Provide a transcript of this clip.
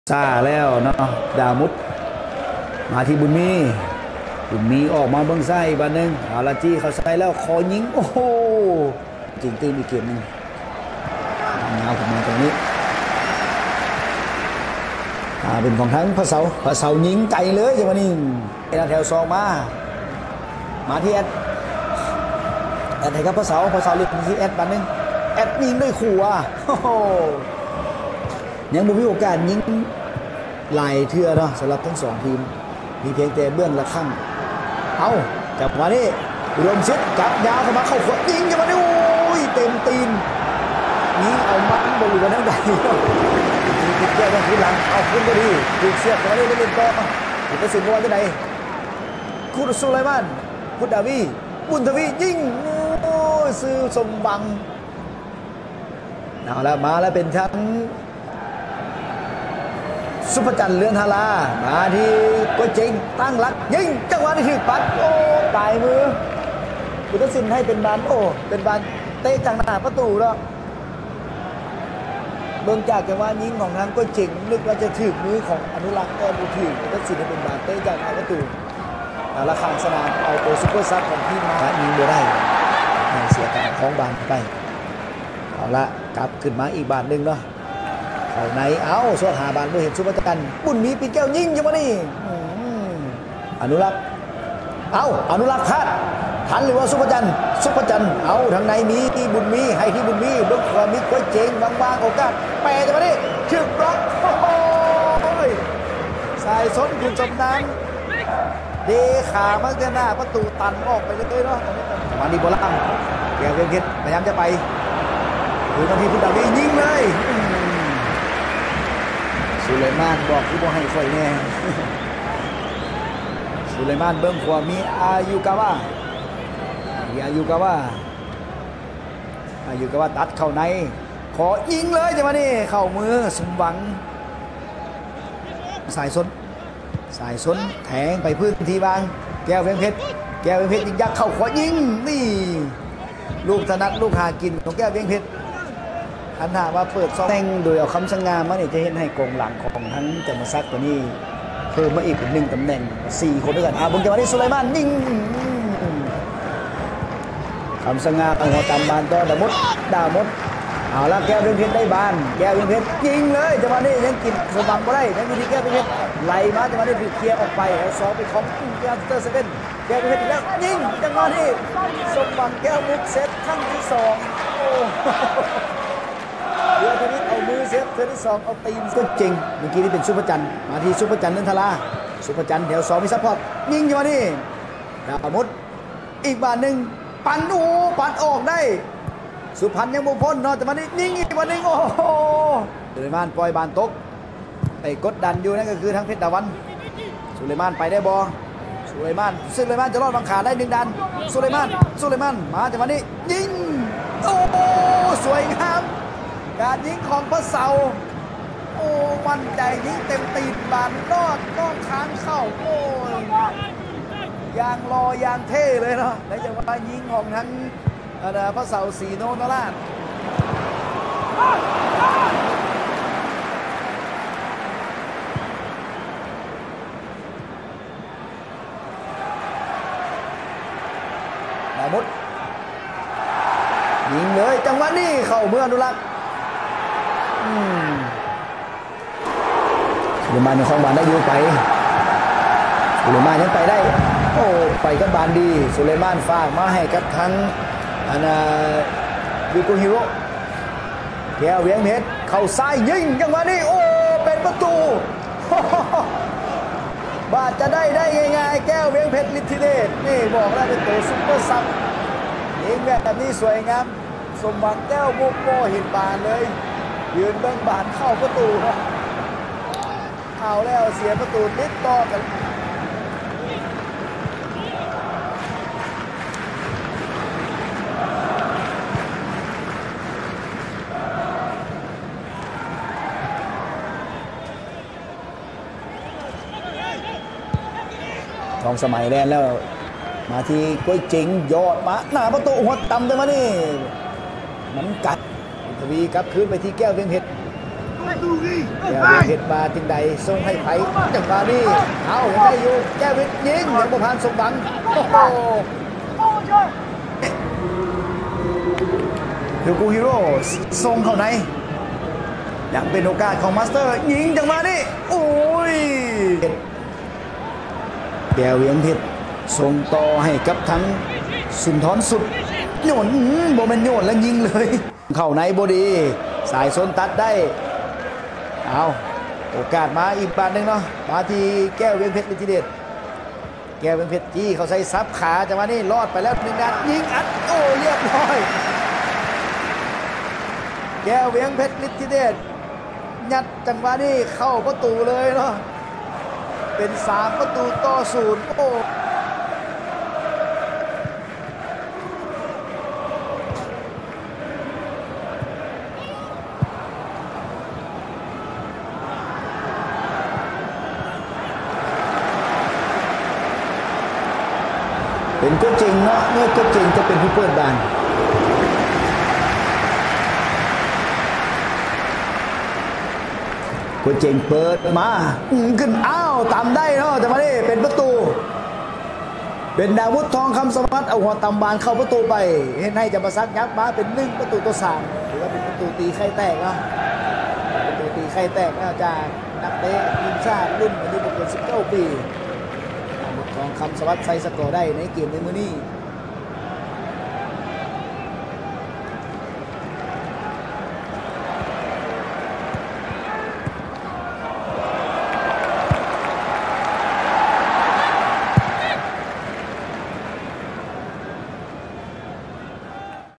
ซาแล้วเนาะดามุดมาที่บุญมีออกมาเบื้องไส้บ้านหนึ่งอาราจีเขาใส่แล้วคอยิงโอ้โหจริงตื่นอีกเกมหนึ่งเอาขึ้นมาตรงนี้เป็นของทั้งพระเสายิงไกลเลยจังหวะนี้แถวซองมาที่แอดไหนครับพระเสาเลือกที่แอดบ้านหนึ่งแอดยิงด้วยขู่โอ้โหยังบุมีโอกาสยิงหลายเทื่อเนาะสำหรับทั้งสองทีมมีเพียงแต่เบื้องละข้างเอาจับมานี่รวมเซตจับยาวเข้ามาเข้าขวดยิงจังหวะนี้โอ้ยเต็มตีนยิงเอามันบอลกันทั้งใดติดแก้วขึ้นหลังเอาขึ้นก็ดีถูกเสียบมาได้เล่นต่อถูกกระสุนบอลที่ไหนคุดสุไลมานคุดดาวีบุญทวียิงโอ้ยซื้อสมบังเอาแล้วมาแล้วเป็นทั้งซุปเปอร์จันเรือนฮารามาที่ก็จริงตั้งหลักยิงจังหวะนี้คือปัดโอ้ตายมือบุตรสินให้เป็นบานโอ้เป็นบานเตะจากหน้าประตูแล้วเบื้องจากจังหวะยิงของทางก็จริงนึกว่าจะถึงมือของอนุรักษ์แต่บุตรสินบุตรสินให้เป็นบานเตะจากหน้าประตูราคาสนามเอาตัวซุปเปอร์ซับของทีมมายิงได้เสียการคล้องบานไปเอาละกลับขึ้นมาอีกบานหนึ่งเนาะเอาไหนเอาสวดหาบานเมื่อเห็นซุปเปอร์จันบุญมีปีแก้วยิงจังวะนี่อนุรักษ์เอาอนุรักษ์พลาดทันหรือว่าซุปเปอร์จันเอาทางในมีที่บุญมีให้ที่บุญมีเบื้องขวามีก้อยเจงบางโอกาสแปรจังวะนี่ถึงบล็อกโอ้ยสายสนคุณสมนันเดขามันจะหน้าประตูตันออกไปเลยเนาะมาดีโบลัมแก้วเวียงเพชรพยายามจะไปถึงนาทีพุทธาวียิงเลยสุไลมานบอกที่บอกให้ค่อยแน่สุไลมานเบิ้งขวามีอายุกาวะตัดเข้าในขอยิงเลยจังหวะนี้เข้ามือสมหวังสายสนแทงไปพื้นที่บางแก้วเวียงเพชรยิงยักษ์เข้าขวายิงนี่ลูกถนัดลูกหากินของแก้วเวียงเพชรอันถามว่าเปิดซองแต่งโดยเอาคำสั่งงานมาเนี่ยจะเห็นให้กองหลังของทั้งจำมาซักตัวนี้เพิ่มมาอีกเป็น1ตำแหน่ง4คนด้วยกันบุญจังหวะนี้สุไลมานยิงคำสั่งงานหัวตามบานต่อดามดเอาละแก้วเวียงเพชรได้บานแก้วเวียงเพชรยิงเลยจังหวะนี้ยังกินสมบังก็ได้ยังอยู่ที่แก้วเวียงเพชรไหลมาจังหวะนี้ถูกเคลียร์ออกไปแล้วซ้อมไปของแก้วเตอร์เซเว่นแก้วเวียงเพชรแล้วยิงจังหวะนี้สมบังแก้วมุกเซตครั้งที่2โอ้เดี๋ยวทีนี้เอามือเซฟเธอที่2เอาตีนก็จริงเมื่อกี้นี่เป็นซุปเปอร์จันมาที่ซุปเปอร์จันเนินทลาซุปเปอร์จันแถว2มีซัพพอร์ตยิงจังหวะนี้ดาวมุดอีกบานหนึ่งปั่นออกได้สุพรรณยังบุพพ้นเนาะแต่มานี้ยิงอีกบานหนึ่งโอ้โหสุไลมานปล่อยบานตกไปกดดันอยู่นั่นก็คือทั้งเพชรดาวันสุไลมานไปได้บอสุไลมานจะรอดบังขาได้1 ดันสุไลมานมาจังหวะนี้ยิงโอ้สวยงามการยิงของพระเสาโอ้มั่นใจยิงเต็มตีนบานนอกค้างเข้าโอ้ยางรอยางเท่เลยเนาะในจังหวะยิงของทั้งพระเสาสีโนนราชดามุดยิงเลยจังหวะนี้เข้าเมื่ออนุรักษ์สุไลมานในคลองบานได้อยู่ไปสุไลมานยังไปได้โอ้ไปกับบานดีสุไลมานฝากมาให้กับทั้งยูโกฮิโร่แก้วเวียงเพชรเข้าซ้ายยิงจังหวะนี้โอ้เป็นประตูบาดจะได้ง่ายๆแก้วเวียงเพชรฤทธิเดชนี่บอกแล้วเป็นตัวซุปเปอร์ซับยิงแบบนี้สวยงามสมหวังแก้วโมโมเห็นบานเลยยืนเบื้องบานเข้าประตูเอาแล้วเสียประตูติดต่อกันทองสมัยแลนแล้วมาที่ก้อยเจ๋งยอดมาหน้าประตูหัวต่ำจังมานี่มันกัดทวีกลับคืนไปที่แก้วเวียงเพชรแก้วเพชรมาจึงใดส่งให้ไผ่จังหวะนี้เอายังได้อยู่แก้วเพชรยิงยังบ่ผ่านสมบังโอ้โหยูกูฮิโร่ส่งเข้าในยังเป็นโอกาสของมาสเตอร์ยิงจังหวะนี้โอ้ยแก้วเวียงเพชรส่งต่อให้กับทั้งสุนทรสุดโยนโบแมนโยนแล้วยิงเลยเข้าในบดีสายโซนตัดได้เอาโอกาสมาอีกบาทหนึ่งเนาะมาที่แก้วเวียงเพชรฤทธิเดชแก้วเวียงเพชรจี้เขาใส่ซับขาจังหวะนี้รอดไปแล้วหนึ่งนัดยิงอัดโอ้เรียบร้อยแก้วเวียงเพชรฤทธิเดชยัดจังหวะนี้เข้าประตูเลยเนาะเป็น3-0โอ้เป็นตัวจริงเนาะเมื่อตัวจริงจะเป็นผู้เปิดบานตัวจริงเปิดมาขึ้นอ้าวตามได้เนาะแต่มาดิเป็นประตูเป็นดาวุธทองคำสวัสดิ์เอาหัวตำบานเข้าประตูไปเห็นให้จะมาซักยักษ์มาเป็น1-3หรือว่าเป็นประตูตีไข่แตกเนาะประตูตีไข่แตกนะจากนักเตะทีมชาติรุ่นอายุประมาณ19 ปีทองคำสวัสดิ์ใส่สกอร์ได้ในเกมในมื้อนี้